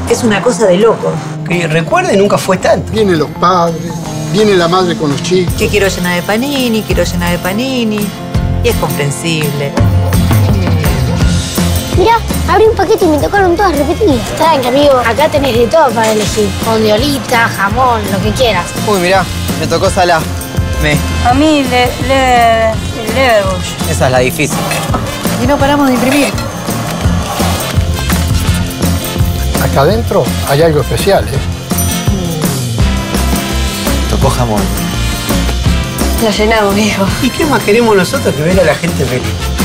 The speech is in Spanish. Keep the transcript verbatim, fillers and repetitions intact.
Es una cosa de locos. Que recuerde, nunca fue tanto. Vienen los padres, viene la madre con los chicos. Que quiero llenar de panini, quiero llenar de panini. Y es comprensible. Mirá, abrí un paquete y me tocaron todas repetidas. Tranqui, amigo, acá tenés de todo para elegir. Fondiolita, jamón, lo que quieras. Uy, mirá, me tocó Salah. Me. A mí, le, le, el Leverbush. Esa es la difícil. Y no paramos de imprimir. Acá adentro hay algo especial, ¿eh? Tocó jamón. La llenamos, viejo. ¿Y qué más queremos nosotros que ver a la gente feliz?